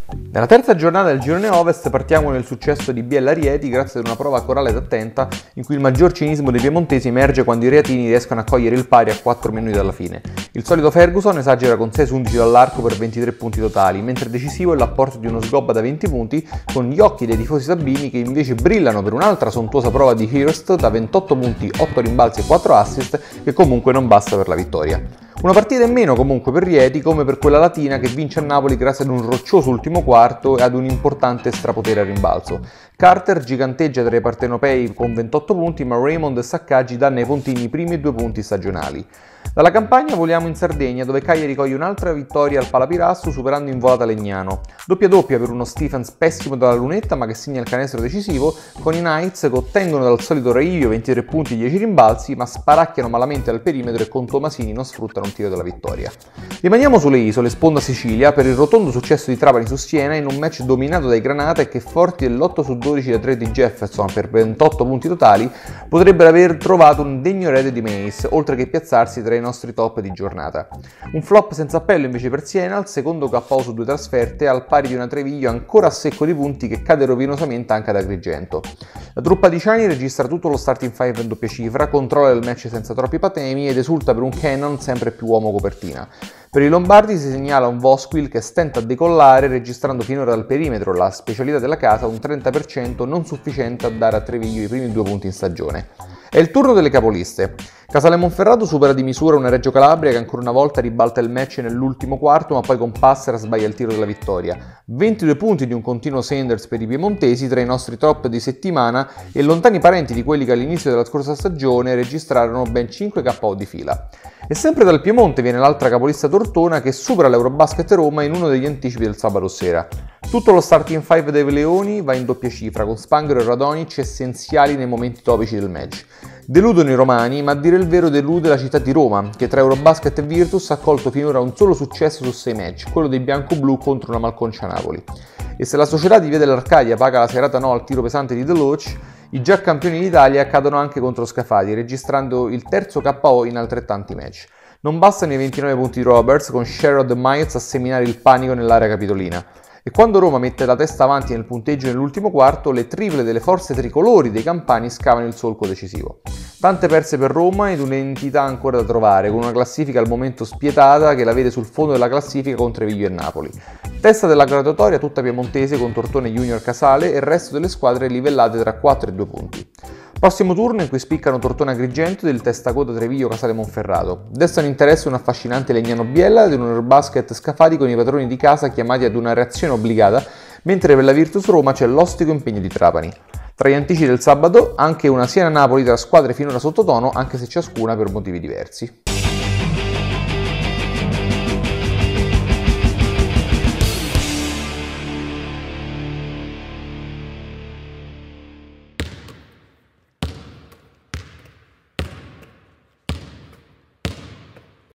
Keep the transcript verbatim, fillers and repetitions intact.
Nella terza giornata del girone Ovest partiamo nel successo di Biella Rieti grazie ad una prova corale ed attenta in cui il maggior cinismo dei piemontesi emerge quando i reatini riescono a cogliere il pari a quattro minuti dalla fine. Il solito Ferguson esagera con sei su undici dall'arco per ventitré punti totali, mentre decisivo è l'apporto di uno sgobba da venti punti con gli occhi dei tifosi sabini che invece brillano per un'altra sontuosa prova di Hirst da ventotto punti, otto rimbalzi e quattro assist che comunque non basta per la vittoria. Una partita in meno comunque per Rieti come per quella latina che vince a Napoli grazie ad un roccioso ultimo quarto e ad un importante strapotere a rimbalzo. Carter giganteggia tra i partenopei con ventotto punti, ma Raymond e Saccaggi danno ai pontini i primi due punti stagionali. Dalla campagna voliamo in Sardegna, dove Cagliari coglie un'altra vittoria al Palapirasso superando in volata Legnano. Doppia doppia per uno Stephens pessimo dalla lunetta ma che segna il canestro decisivo, con i Knights che ottengono dal solito Reivio ventitré punti e dieci rimbalzi, ma sparacchiano malamente al perimetro e con Tomasini non sfruttano un tiro della vittoria. Rimaniamo sulle isole, sponda Sicilia, per il rotondo successo di Trapani su Siena in un match dominato dai Granata e che forti dell'otto su dodici da tre di Jefferson per ventotto punti totali potrebbero aver trovato un degno erede di Mace, oltre che piazzarsi tra i nostri top di giornata. Un flop senza appello invece per Siena, al secondo K O su due trasferte, al pari di una Treviglio ancora a secco di punti che cade rovinosamente anche ad Agrigento. La truppa di Ciani registra tutto lo starting five in doppia cifra, controlla il match senza troppi patemi ed esulta per un Cannon sempre più uomo copertina. Per i lombardi si segnala un Vosquil che stenta a decollare registrando finora dal perimetro, la specialità della casa, un trenta per cento non sufficiente a dare a Treviglio i primi due punti in stagione. È il turno delle capoliste. Casale Monferrato supera di misura una Reggio Calabria che ancora una volta ribalta il match nell'ultimo quarto ma poi con Passera sbaglia il tiro della vittoria. ventidue punti di un continuo Sanders per i piemontesi tra i nostri top di settimana e lontani parenti di quelli che all'inizio della scorsa stagione registrarono ben cinque K O di fila. E sempre dal Piemonte viene l'altra capolista Tortona che supera l'Eurobasket Roma in uno degli anticipi del sabato sera. Tutto lo starting five dei Leoni va in doppia cifra, con Spangaro e Radonic essenziali nei momenti topici del match. Deludono i romani, ma a dire il vero delude la città di Roma, che tra Eurobasket e Virtus ha colto finora un solo successo su sei match, quello dei bianco-blu contro una Malconcia Napoli. E se la società di Via dell'Arcadia paga la serata no al tiro pesante di Deloach, i già campioni d'Italia cadono anche contro Scafati, registrando il terzo K O in altrettanti match. Non bastano i ventinove punti di Roberts, con Sherrod e Myers a seminare il panico nell'area capitolina. E quando Roma mette la testa avanti nel punteggio nell'ultimo quarto, le triple delle forze tricolori dei campani scavano il solco decisivo. Tante perse per Roma ed un'entità ancora da trovare, con una classifica al momento spietata che la vede sul fondo della classifica con Treviglio e Napoli. Testa della graduatoria tutta piemontese con Tortone Junior Casale e il resto delle squadre livellate tra quattro e due punti. Prossimo turno in cui spiccano Tortona Agrigento ed il testacoda Treviglio Casale Monferrato. Destano interesse un affascinante Legnano Biella ed un Eurobasket Scafati con i padroni di casa chiamati ad una reazione obbligata, mentre per la Virtus Roma c'è l'ostico impegno di Trapani. Tra gli anticipi del sabato anche una Siena Napoli tra squadre finora sottotono, anche se ciascuna per motivi diversi.